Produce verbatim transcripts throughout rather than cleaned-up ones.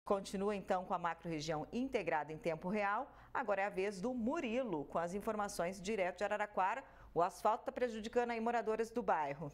continua então com a macro-região integrada em tempo real. Agora é a vez do Murilo, com as informações direto de Araraquara. O asfalto está prejudicando aí moradores do bairro.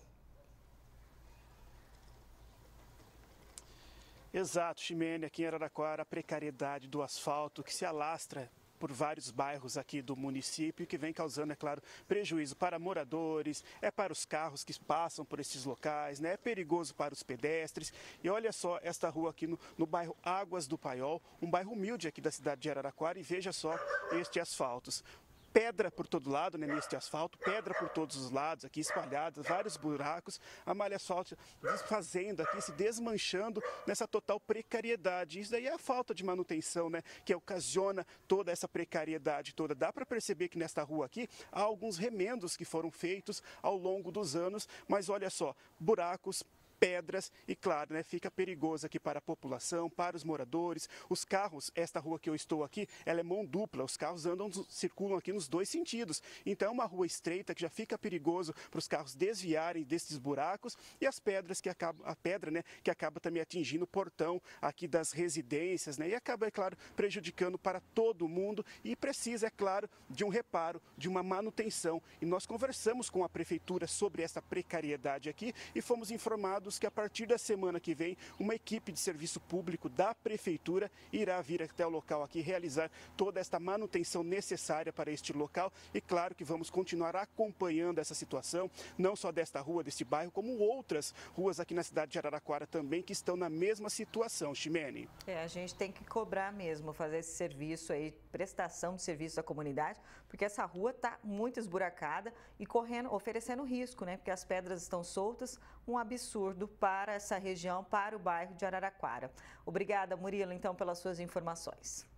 Exato, Ximene, aqui em Araraquara, a precariedade do asfalto que se alastra por vários bairros aqui do município, que vem causando, é claro, prejuízo para moradores, é para os carros que passam por esses locais, né? É perigoso para os pedestres. E olha só esta rua aqui no, no bairro Águas do Paiol, um bairro humilde aqui da cidade de Araraquara, e veja só este asfalto. Pedra por todo lado, né, neste asfalto, pedra por todos os lados, aqui espalhadas, vários buracos, a malha asfáltica desfazendo aqui, se desmanchando nessa total precariedade. Isso daí é a falta de manutenção, né, que ocasiona toda essa precariedade toda. Dá para perceber que nesta rua aqui há alguns remendos que foram feitos ao longo dos anos, mas olha só, buracos, pedras e, claro, né, fica perigoso aqui para a população, para os moradores. Os carros, esta rua que eu estou aqui, ela é mão dupla, os carros andam, circulam aqui nos dois sentidos. Então é uma rua estreita que já fica perigoso para os carros desviarem desses buracos, e as pedras que acabam, a pedra, né, que acaba também atingindo o portão aqui das residências, né, e acaba, é claro, prejudicando para todo mundo, e precisa, é claro, de um reparo, de uma manutenção. E nós conversamos com a prefeitura sobre essa precariedade aqui e fomos informados que a partir da semana que vem, uma equipe de serviço público da prefeitura irá vir até o local aqui realizar toda esta manutenção necessária para este local. E claro que vamos continuar acompanhando essa situação, não só desta rua, deste bairro, como outras ruas aqui na cidade de Araraquara também, que estão na mesma situação, Ximene. É, a gente tem que cobrar mesmo, fazer esse serviço aí, prestação de serviço à comunidade, porque essa rua está muito esburacada e correndo, oferecendo risco, né? Porque as pedras estão soltas, um absurdo para essa região, para o bairro de Araraquara. Obrigada, Murilo, então, pelas suas informações.